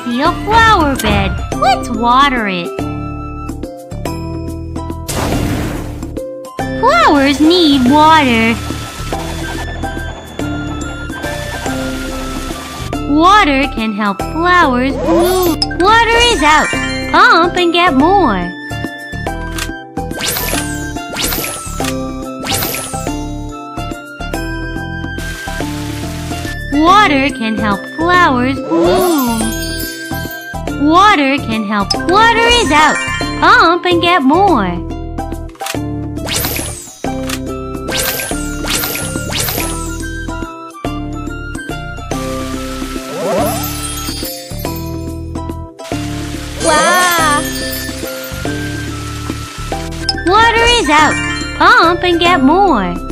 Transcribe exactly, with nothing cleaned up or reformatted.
see a flower bed. Let's water it. Flowers need water. Water can help flowers bloom. Water is out. Pump and get more. Water can help flowers bloom. Water can help. Water is out. Pump and get more. Wow! Water is out. Pump and get more.